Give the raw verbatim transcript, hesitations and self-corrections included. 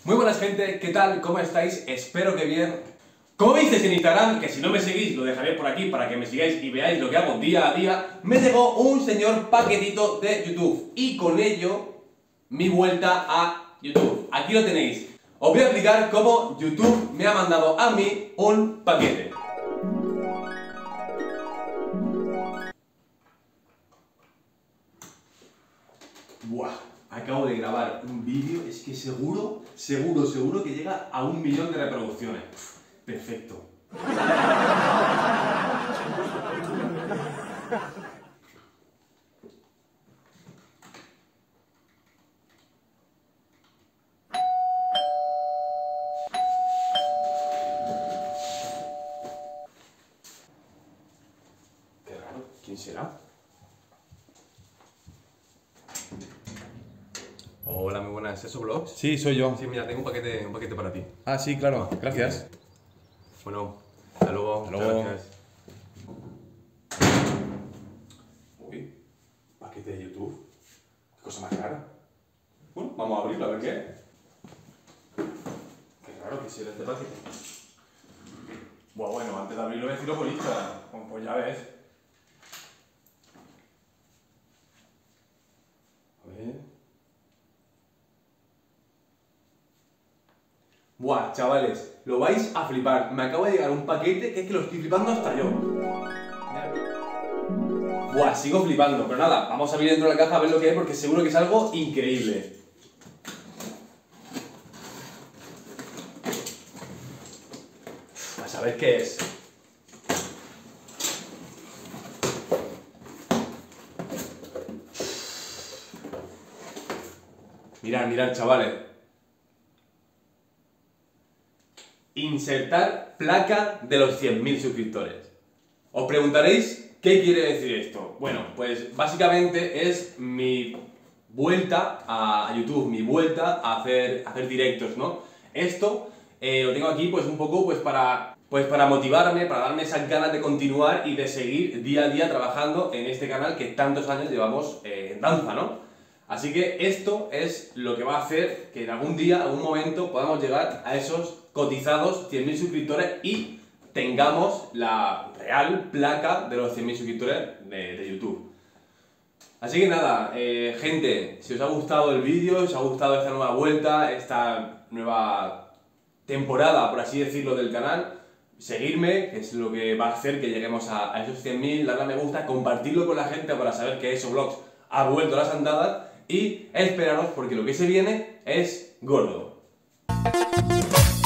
Muy buenas gente, ¿qué tal? ¿Cómo estáis? Espero que bien. Como visteis en Instagram, que si no me seguís lo dejaré por aquí para que me sigáis y veáis lo que hago día a día, me llegó un señor paquetito de YouTube y con ello mi vuelta a YouTube. Aquí lo tenéis. Os voy a explicar cómo YouTube me ha mandado a mí un paquete. Buah, acabo de grabar un vídeo, es que seguro, seguro, seguro que llega a un millón de reproducciones. Perfecto. Qué raro, ¿quién será? Hola, muy buenas, ¿es eso Vlogs? Sí, soy yo. Sí, mira, tengo un paquete, un paquete para ti. Ah, sí, claro, gracias. Bueno, hasta luego. Hasta luego. Gracias. Uy, paquete de YouTube. Qué cosa más rara. Bueno, vamos a abrirlo a ver qué es. Qué raro que sea este paquete. Bueno, bueno, antes de abrirlo voy a decirlo por Instagram. Bueno, pues ya ves. A ver. Buah, chavales, lo vais a flipar. Me acaba de llegar un paquete que es que lo estoy flipando hasta yo. Buah, sigo flipando. Pero nada, vamos a abrir dentro de la caja a ver lo que hay porque seguro que es algo increíble. A saber qué es. Mirad, mirad, chavales. Insertar placa de los cien mil suscriptores. Os preguntaréis qué quiere decir esto. Bueno, pues básicamente es mi vuelta a YouTube, mi vuelta a hacer, a hacer directos, ¿no? Esto eh, lo tengo aquí pues un poco pues para, pues para motivarme, para darme esas ganas de continuar y de seguir día a día trabajando en este canal que tantos años llevamos eh, en danza, ¿no? Así que esto es lo que va a hacer que en algún día, algún momento, podamos llegar a esos cotizados cien mil suscriptores y tengamos la real placa de los cien mil suscriptores de, de YouTube. Así que nada, eh, gente, si os ha gustado el vídeo, os ha gustado esta nueva vuelta, esta nueva temporada, por así decirlo, del canal, seguirme, que es lo que va a hacer que lleguemos a, a esos cien mil, darle a me gusta, compartirlo con la gente para saber que Eso Vlogs ha vuelto a las andadas y esperaros porque lo que se viene es gordo.